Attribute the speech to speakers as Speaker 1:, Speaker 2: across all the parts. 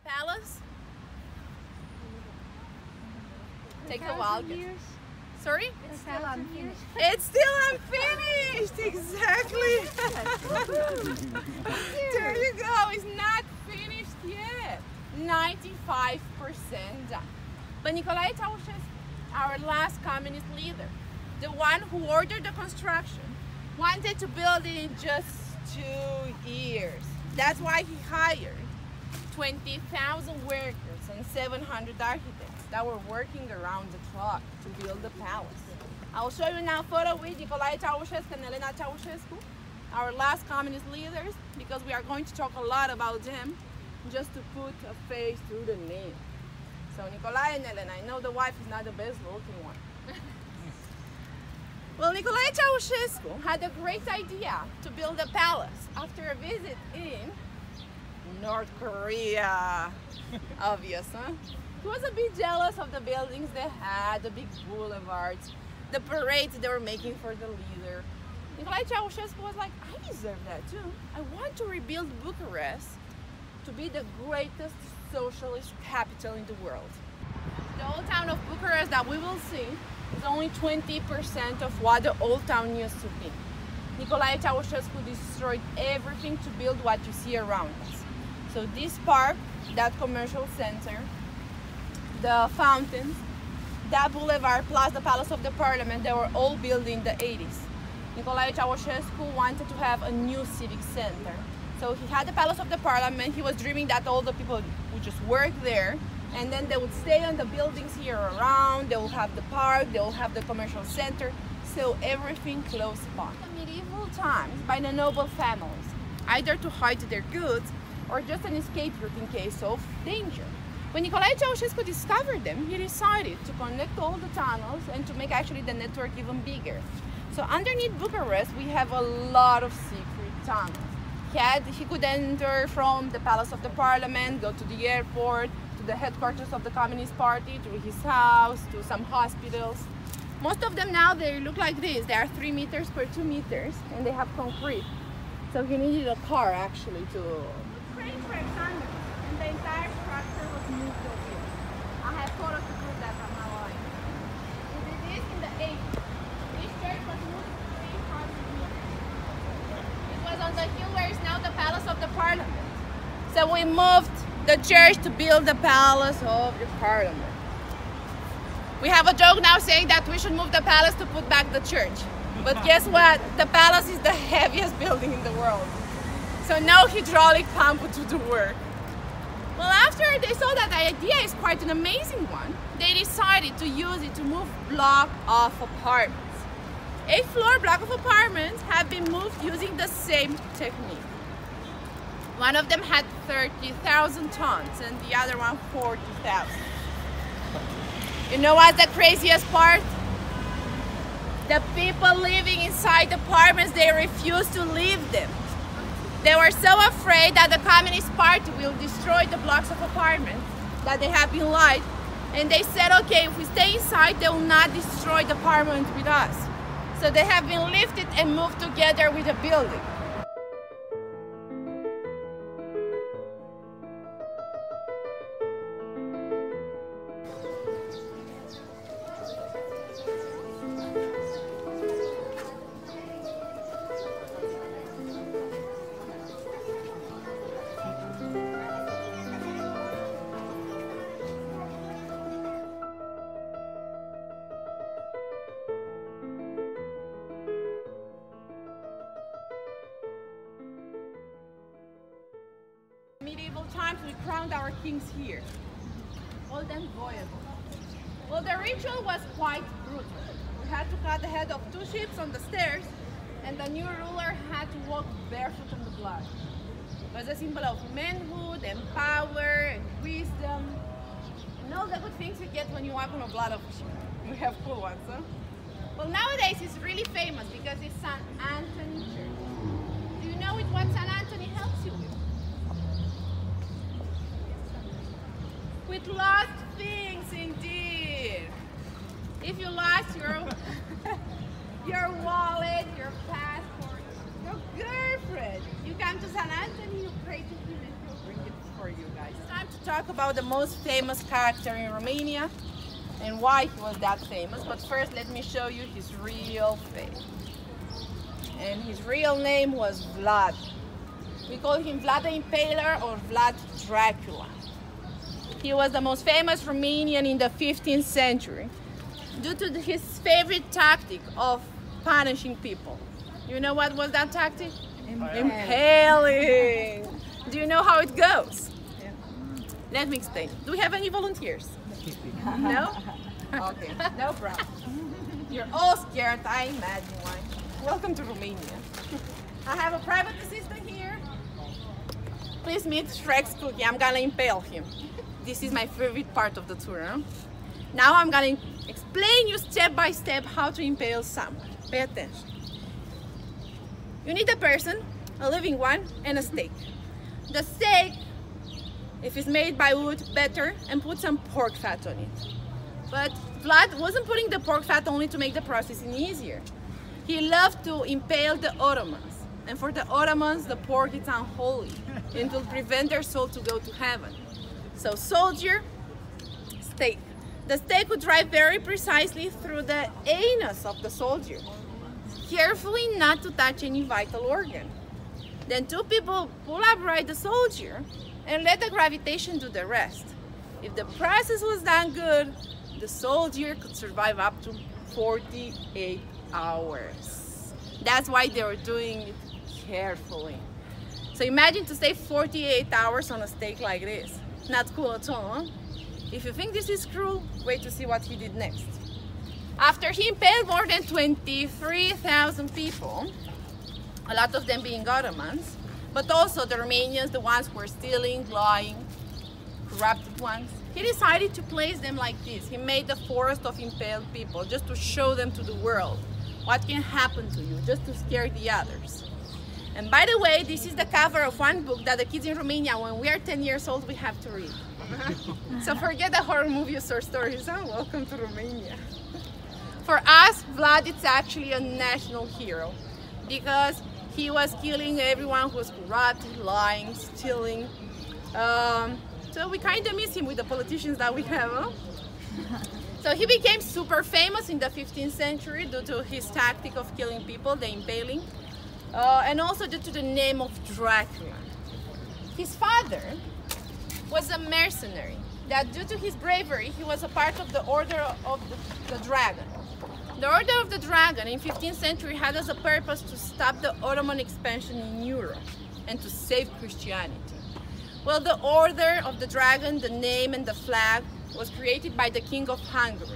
Speaker 1: palace? Takes a while. Sorry?
Speaker 2: It's still unfinished.
Speaker 1: It's still unfinished! Exactly! There you go, it's not finished yet. 95% done. But Nicolae Ceausescu, our last communist leader, the one who ordered the construction, wanted to build it in just 2 years. That's why he hired 20,000 workers and 700 architects that were working around the clock to build the palace. I'll show you now a photo with Nicolae Ceausescu and Alina Ceausescu, our last communist leaders, because we are going to talk a lot about them, just to put a face to the name. So Nicolae and Elena, I know the wife is not the best looking one. Well, Nicolae Ceausescu had a great idea to build a palace after a visit in North Korea. Obvious, huh? He was a bit jealous of the buildings they had, the big boulevards, the parades they were making for the leader. Nicolae Ceausescu was like, I deserve that too. I want to rebuild Bucharest to be the greatest socialist capital in the world. The old town of Bucharest that we will see is only 20% of what the old town used to be. Nicolae Ceausescu destroyed everything to build what you see around us. So this park, that commercial center, the fountains, that boulevard plus the Palace of the Parliament, they were all built in the 80s. Nicolae Ceausescu wanted to have a new civic center. So he had the Palace of the Parliament. He was dreaming that all the people would just work there, and then they would stay on the buildings here around. They will have the park, they will have the commercial center, so everything close by. In the medieval times, by the noble families, either to hide their goods or just an escape route in case of danger. When Nicolae Ceausescu discovered them, he decided to connect all the tunnels and to make actually the network even bigger. So underneath Bucharest, we have a lot of secret tunnels. He could enter from the Palace of the Parliament, go to the airport, to the headquarters of the Communist Party, to his house, to some hospitals. Most of them now, they look like this. They are 3 meters per 2 meters, and they have concrete. So he needed a car actually to crane tracks under, and the entire structure was moved over here. I have photos to prove that I'm not lying. We did this in the 80s. This church was moved 300 meters. It was on the hill where is now the Palace of the Parliament. So we moved the church to build the Palace of the Parliament. We have a joke now saying that we should move the palace to put back the church. But guess what? The palace is the heaviest building in the world. So no hydraulic pump would do the work. Well, after they saw that the idea is quite an amazing one, they decided to use it to move block of apartments. 8-floor block of apartments have been moved using the same technique. One of them had 30,000 tons and the other one 40,000. You know what's the craziest part? The people living inside the apartments, they refused to leave them. They were so afraid that the Communist Party will destroy the blocks of apartments that they have been lied. And they said, okay, if we stay inside, they will not destroy the apartment with us. So they have been lifted and moved together with the building. Medieval times, we crowned our kings here. All them voyable. Well, the ritual was quite brutal. We had to cut the head of 2 sheep on the stairs, and the new ruler had to walk barefoot on the blood. It was a symbol of manhood and power and wisdom, and all the good things you get when you walk on the blood of a sheep. We have cool ones, huh? Well, nowadays it's really famous because it's St. Anthony Church. Do you know what St. Anthony helps you with? With lost things, indeed. If you lost your wallet, your passport, your girlfriend, you come to St. Anthony, you pray to him, and he'll bring it for you guys. It's time to talk about the most famous character in Romania and why he was that famous. But first, let me show you his real face. And his real name was Vlad. We call him Vlad the Impaler or Vlad Dracula. He was the most famous Romanian in the 15th century due to his favorite tactic of punishing people. You know what was that tactic? Impaling. Do you know how it goes? Yeah. Let me explain. Do we have any volunteers? No? Okay, no problem. You're all scared, I imagine why. Welcome to Romania. I have a private assistant here. Please meet Shrek's cookie. I'm gonna impale him. This is my favorite part of the tour. Huh? Now I'm gonna explain you step by step how to impale someone. Pay attention. You need a person, a living one, and a steak. The steak, if it's made by wood, better, and put some pork fat on it. But Vlad wasn't putting the pork fat only to make the processing easier. He loved to impale the Ottomans. And for the Ottomans, the pork is unholy. It will prevent their soul to go to heaven. So soldier, steak. The steak would drive very precisely through the anus of the soldier, carefully not to touch any vital organ. Then two people pull upright the soldier and let the gravitation do the rest. If the process was done good, the soldier could survive up to 48 hours. That's why they were doing it carefully. So imagine to stay 48 hours on a steak like this. Not cool at all, huh? If you think this is cruel, wait to see what he did next. After he impaled more than 23,000 people, a lot of them being Ottomans, but also the Romanians, the ones who were stealing, lying, corrupted ones, he decided to place them like this. He made a forest of impaled people just to show them to the world what can happen to you, just to scare the others. And by the way, this is the cover of one book that the kids in Romania, when we are 10 years old, we have to read. So forget the horror movies or stories, huh? Welcome to Romania. For us, Vlad is actually a national hero because he was killing everyone who was corrupt, lying, stealing. So we kind of miss him with the politicians that we have. Huh? So he became super famous in the 15th century due to his tactic of killing people, the impaling, and also due to the name of Dracula. His father was a mercenary that due to his bravery, he was a part of the Order of the Dragon. The Order of the Dragon in 15th century had as a purpose to stop the Ottoman expansion in Europe and to save Christianity. Well, the Order of the Dragon, the name and the flag, was created by the King of Hungary.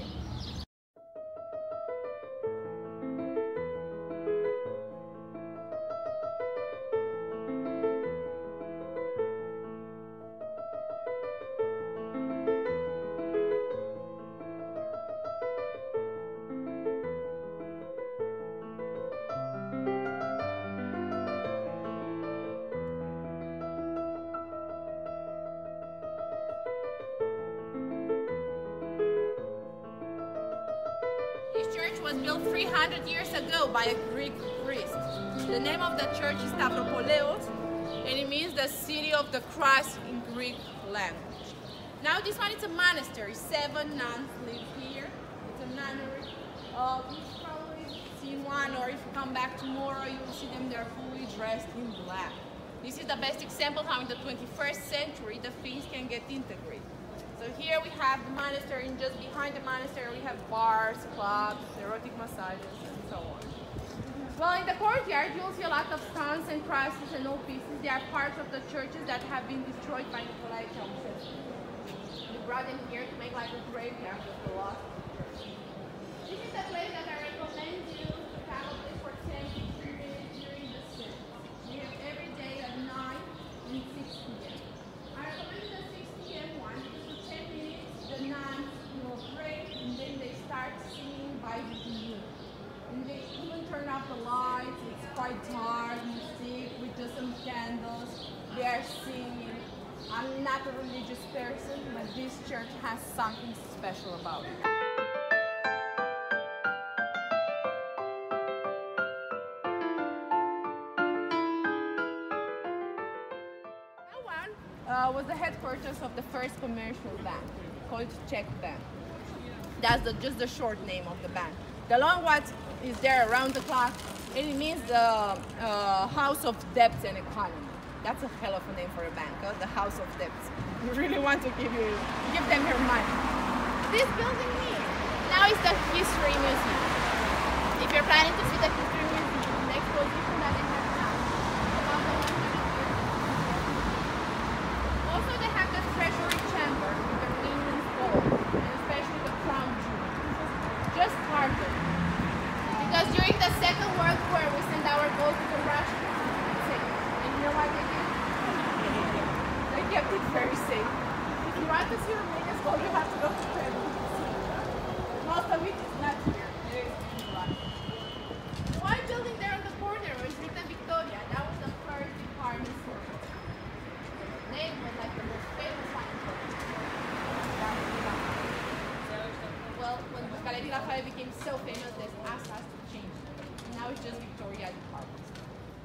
Speaker 1: This church was built 300 years ago by a Greek priest. The name of the church is Stavropoleos, and it means the city of the cross in Greek language. Now this one is a monastery. 7 nuns live here. It's a nunnery. You've probably seen one, or if you come back tomorrow, you will see them. They're fully dressed in black. This is the best example how in the 21st century the things can get integrated. So here we have the monastery, and just behind the monastery we have bars, clubs, erotic massages, and so on. Well, in the courtyard you'll see a lot of stones and crosses and old pieces. They are parts of the churches that have been destroyed by Nicolae Ceausescu. We brought them here to make like a graveyard of the lost church. This is the place that I recommend you to probably for 10-15 minutes during the service. We have every day at 9 and 6 p.m. I recommend the 6 p.m. one because for 10 minutes the nuns will pray and then they start singing by the moon. And they even turn off the lights. It's quite dark, music with just some candles. They are singing. I'm not a religious person, but this church has something special about it. was the headquarters of the first commercial bank called Czech Bank. That's just the short name of the bank. The long one is there around the clock, and it means the House of Debts and Economy. That's a hell of a name for a bank, huh? The House of Debts. You really want to give them your money. This building here, now is the History Museum. If you're planning to see the History Museum, the exposition that they have now. Also, they have the Treasury Chamber with the England's gold, and especially the Crown Jewel. Just started. Because during the Second World War, we sent our gold to the Russians. And you know what they did? They kept it very safe. If you want to see Romania's gold, you have to go to Treasury. Most of it is not here. It is in Russia. The white building there on the corner was written Victoria. That was the first department store. The name was like the most famous one. Well, when Galerie Lafayette became so famous, this asked us to change it. Now it's just Victoria department store.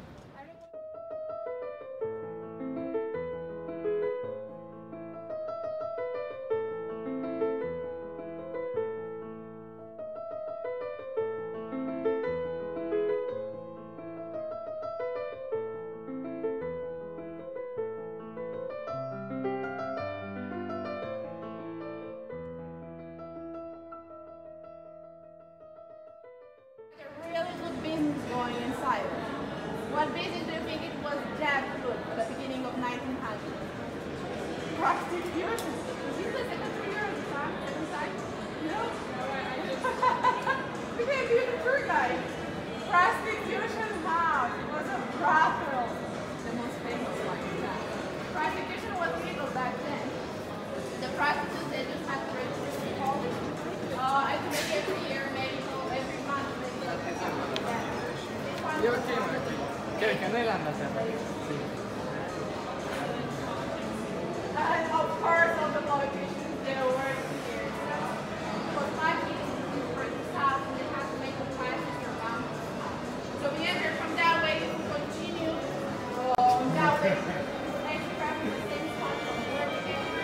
Speaker 1: Going inside. What business do you think it was that good at the beginning of 1900? Prostitution. Is this the second year of the time? No? You can be the tour guide. Prostitution house. It was a brothel. The most famous one. Prostitution was legal back then. The prostitutes, they just had to register to college. And to make every year medical, every month medical.
Speaker 2: Io che noi l'hanno sempre.
Speaker 1: And of course, all the politicians, they were working here. So, for 5 meetings for the south, and they have to make a passage around the south. So we enter from that way, we continue that way. Next traffic, the same spot from where we enter.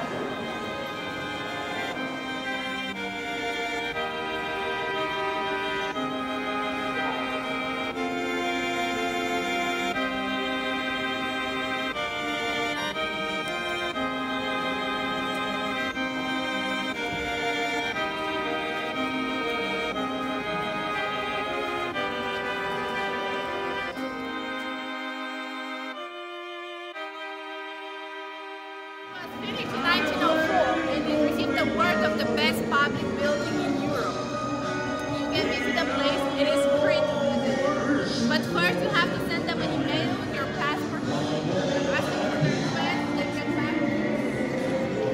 Speaker 1: Finished in 1904 and it received the award of the best public building in Europe. You can visit the place, it is free to visit it. But first you have to send them an email with your passport, asking for the request, they get back to you.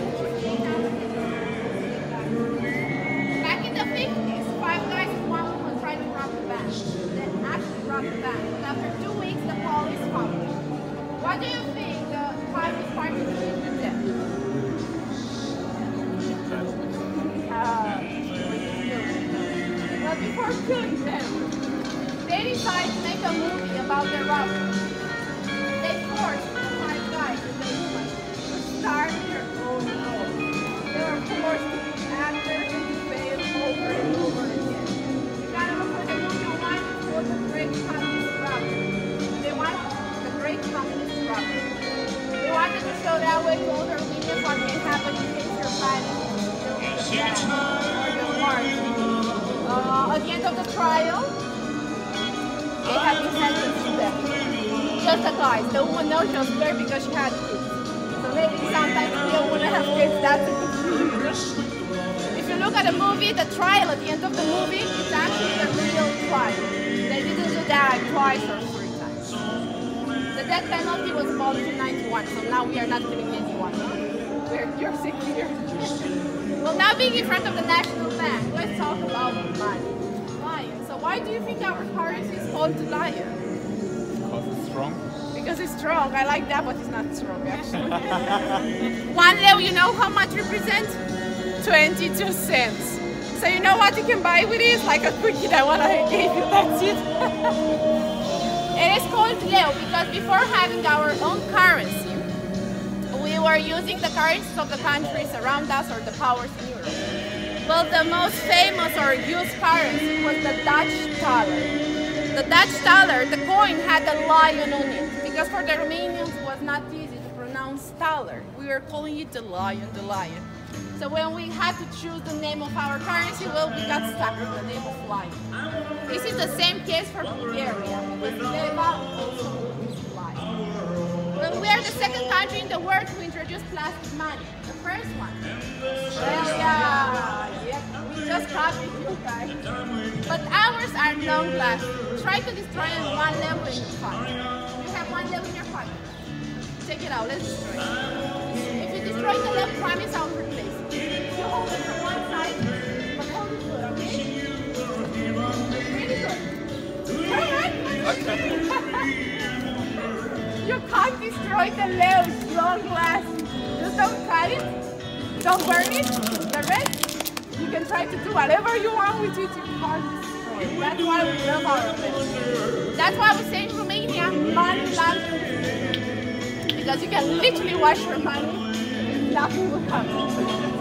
Speaker 1: Back in the 50s, 5 guys and 1 woman tried to rob the bank. They actually robbed the bank. And after 2 weeks the police found them. What do you think the private department did with them? But before killing them, they decided to make a movie about their robbery. They forced the 5 guys to start their own role. They were forced to be actors and to fail over and over again. The kind of for the movie wanted for the great communist robbery. They wanted the great communist robbery. They wanted to show that way to all their Romanians what may happen in case you're fighting or the war. At the end of the trial, they had to sentence them. Just the guys. The woman knows she was scared because she had kids. So maybe sometimes we don't want to have kids, that's a confusion. If you look at the movie, the trial at the end of the movie, it's actually the real trial. They didn't do that twice or 3 times. The death penalty was abolished in 91, so now we are not killing anyone. You're sick here. Well, now being in front of the National Bank, let's talk about money. Lion. So why do you think our currency is called lion?
Speaker 2: Because it's strong.
Speaker 1: Because it's strong. I like that, but it's not strong actually. 1 leu, you know how much represents? 22 cents. So you know what you can buy with it? Like a cookie that one I gave you, that's it. It is called leu because before having our own currency, were using the currencies of the countries around us or the powers in Europe. Well, the most famous or used currency was the Dutch thaler. The Dutch thaler, the coin had a lion on it, because for the Romanians it was not easy to pronounce thaler. We were calling it the lion, the lion. So when we had to choose the name of our currency, well, we got stuck with the name of lion. This is the same case for Bulgaria, because Leva also means lion. Well, we are the second country in the world to introduce plastic money. The first one, Australia. Yep, we just copied you guys. But ours are non-plastic. Try to destroy one level in your pocket. You have one level in your pocket. Take it out, let's destroy it. If you destroy the level, promise I'll replace it. You hold it from one side, but hold it good, okay? Really good. Alright? You can't destroy the level, it's long lasting. Just don't cut it, don't burn it. The rest, you can try to do whatever you want with it, you can't destroy it. That's why we love our money. That's why we say in Romania, money laundering. Because you can literally wash your money and nothing will happen.